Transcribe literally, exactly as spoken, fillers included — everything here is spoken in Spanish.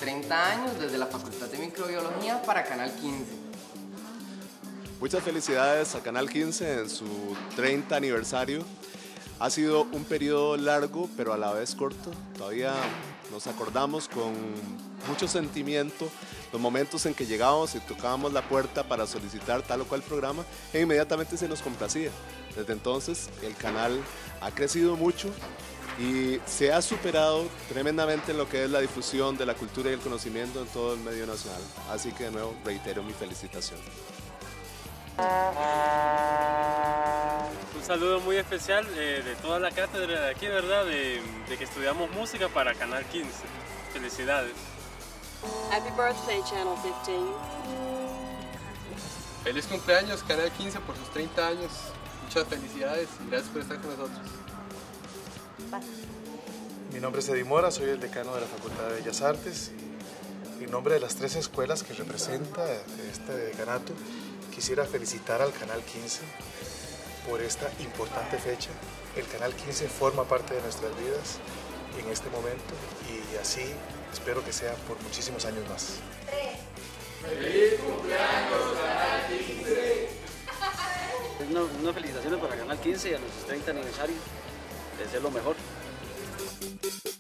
treinta años desde la Facultad de Microbiología para Canal quince. Muchas felicidades a Canal quince en su treinta aniversario. Ha sido un periodo largo, pero a la vez corto. Todavía nos acordamos con mucho sentimiento los momentos en que llegábamos y tocábamos la puerta para solicitar tal o cual programa e inmediatamente se nos complacía. Desde entonces el canal ha crecido mucho y se ha superado tremendamente en lo que es la difusión de la cultura y el conocimiento en todo el medio nacional. Así que de nuevo reitero mi felicitación. Un saludo muy especial eh, de toda la cátedra de aquí, ¿verdad? De, de que estudiamos música para Canal quince. Felicidades. Happy birthday, Channel quince. Feliz cumpleaños, Canal quince, por sus treinta años. Muchas felicidades y gracias por estar con nosotros. Mi nombre es Eddie Mora, soy el decano de la Facultad de Bellas Artes y en nombre de las tres escuelas que representa este decanato quisiera felicitar al Canal quince por esta importante fecha. El Canal quince forma parte de nuestras vidas en este momento y así espero que sea por muchísimos años más. ¡Feliz cumpleaños, Canal quince! Unas una felicitaciones para Canal quince y a nuestro treinta aniversario. Les deseo lo mejor.